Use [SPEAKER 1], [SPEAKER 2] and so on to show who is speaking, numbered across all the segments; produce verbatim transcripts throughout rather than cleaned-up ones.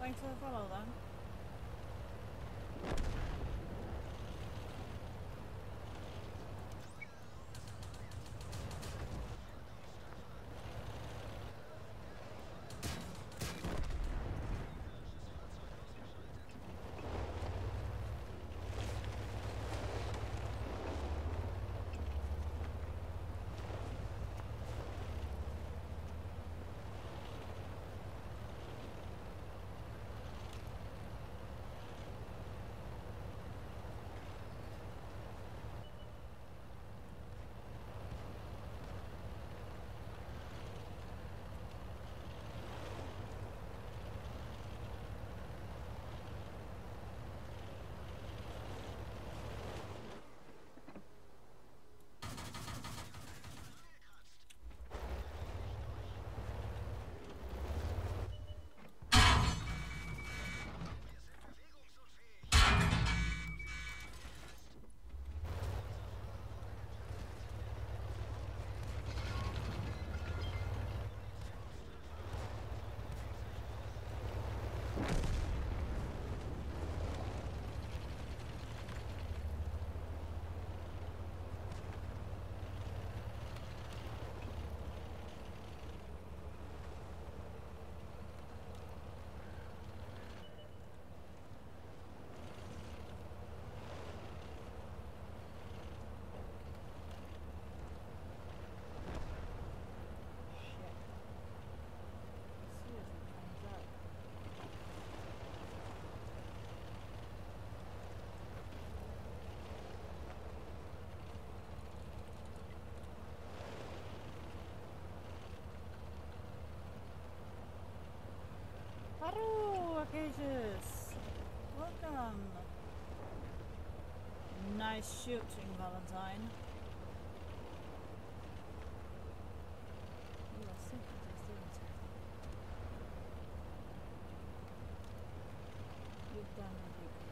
[SPEAKER 1] me to follow them? Hello, Acacius! Welcome! Nice shooting, Valentine. You are simply just You've done a big thing.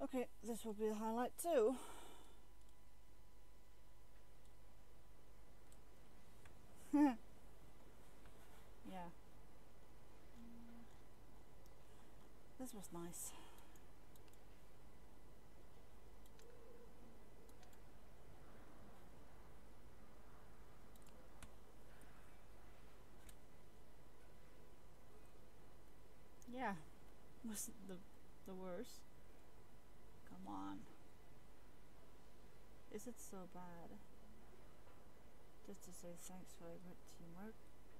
[SPEAKER 1] Okay, this will be a highlight too. Yeah. This was nice. Yeah, wasn't the the worst. Come on. Is it so bad? Just to say thanks for a good teamwork.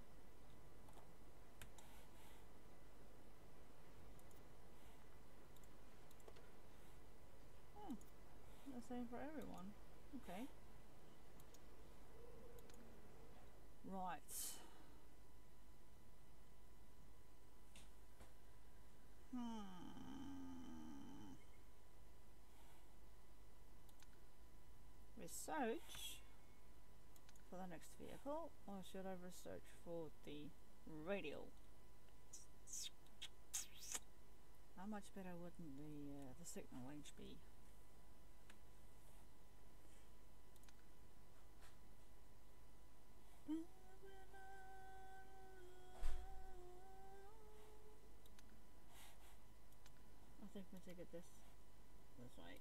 [SPEAKER 1] Oh, the same for everyone. Okay. Right. Hmm. Research for the next vehicle, or should I research for the radio? How much better wouldn't the uh, the signal range be? I think we take it this this way.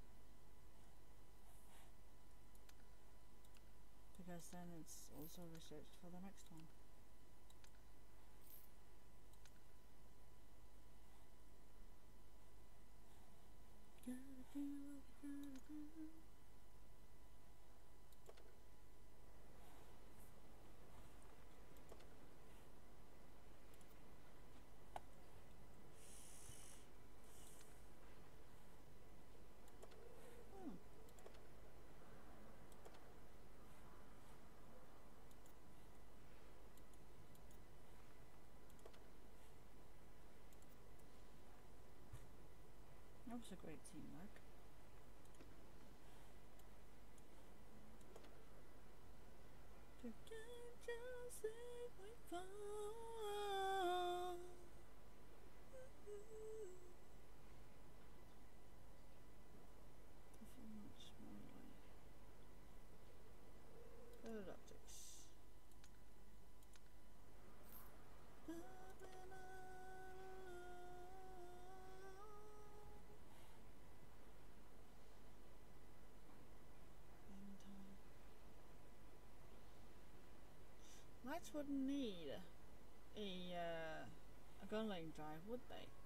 [SPEAKER 1] Because then it's also researched for the next one. Gotta do what we gotta do. Hmm. That was a great teamwork. Together just as we fall. So much more. Good optics. Lights wouldn't need a uh, a gun lane drive, would they?